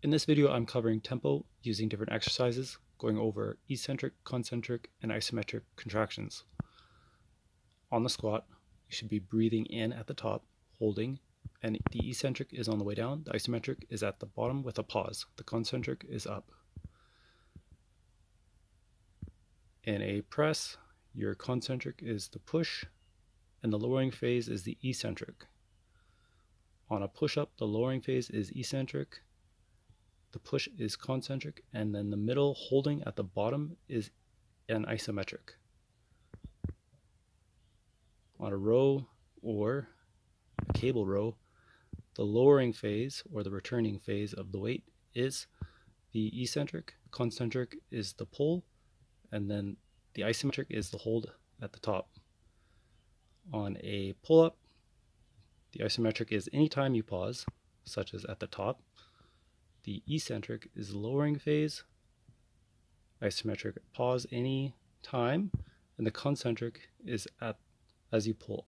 In this video, I'm covering tempo using different exercises, going over eccentric, concentric, and isometric contractions. On the squat, you should be breathing in at the top, holding, and the eccentric is on the way down, the isometric is at the bottom with a pause, the concentric is up. In a press, your concentric is the push, and the lowering phase is the eccentric. On a push-up, the lowering phase is eccentric, the push is concentric, and then the middle holding at the bottom is an isometric. On a row or a cable row, the lowering phase or the returning phase of the weight is the eccentric, concentric is the pull, and then the isometric is the hold at the top. On a pull-up, the isometric is any time you pause, such as at the top. The eccentric is the lowering phase, isometric pause any time, and the concentric is as you pull.